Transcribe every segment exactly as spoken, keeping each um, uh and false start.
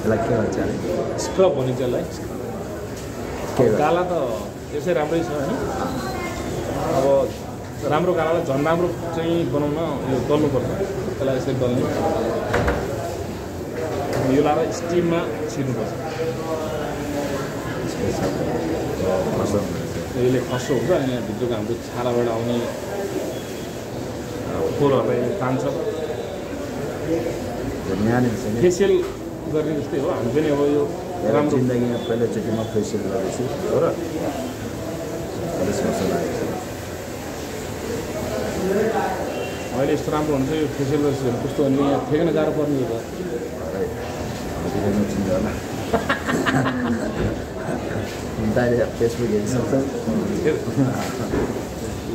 त्यसलाई के भन्छ अरे स्क्रब भनिन्छ यसलाई गाला त यसै राम्रै छ हैन अब राम्रो गालालाई झन् राम्रो चाहिँ बनाउन यो दल्नुपर्छ त्यसलाई यसरी दल्ने यो लाएर स्टिममा छिर्नुपर्छ यसले खस्रो हुन्छ अनि यहाँ भित्रको हाम्रो छालाबाट आउने खोरहरूलाई तान्छ फेसियल गर्ने जस्तै हो हामी पनि अब यो राम्रो जिन्दगीमा पहिलोचोटिमा फेसियल गरेपछि हो र चालिस वर्ष लागेको अहिले यस्तो राम्रो हुन्छ यो फेसियल गरेपछि कस्तो अनि यहाँ ठेक्न गाह्रो पर्ने हो त फेसबुक हेरिसक्छ ल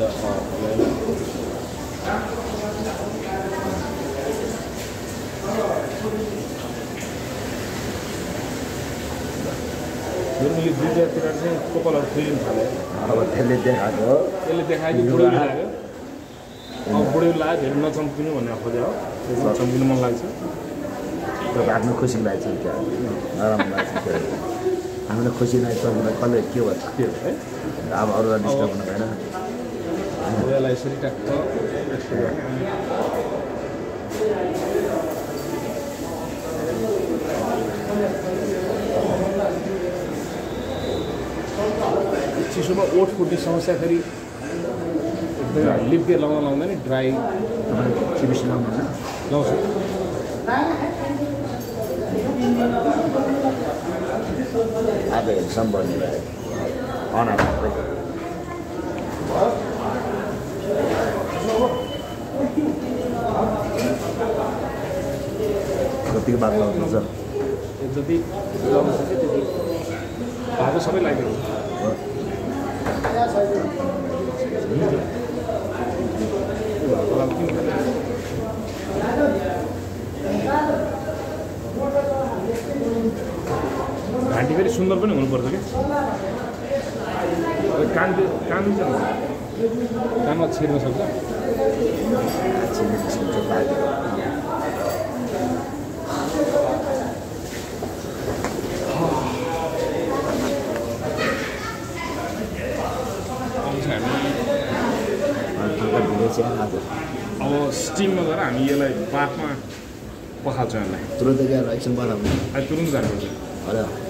यो दुईवटातिर चाहिँ कपालहरू फिलिङ थाल्यो अब त्यसले देखाएको हो यसले देखायो कि बुढो लाग्यो अब बुढो लाग्यो धेरै नचम्किनु भन्ने खोज्यो हो चम्किनु मन लाग्छ आफ्नो खुसी लाग्छ क्या नराम्रो लाग्छ क्या हामीलाई खुसी लाग्छ तपाईँलाई कसले के भन्छ के हो है अब अरूलाई डिस्टर्ब हुनु भएन यसलाई यसरी ट्याक्क चिसोमा ओठ फुट्ने समस्या फेरि एकदमै लिप केयर लगाउन लाउँदैन नि ड्राई चिबिसी लाउनु लाउँछु अब सम्बन्धी भयो अनार कतिको बात लाउँछ जति लाउनु सक्छ त्यति भागो सबै लाग्यो घाँटी फेरि सुन्दर पनि हुनुपर्छ कि कान कान कानमा छिर्न सक्छ अब स्टिममा गएर हामी यसलाई बाफमा पखाल्छौँ यसलाई तुरन्त गएर एकछिन बनाउनु अहिले तुरुन्त जानुपर्छ हजुर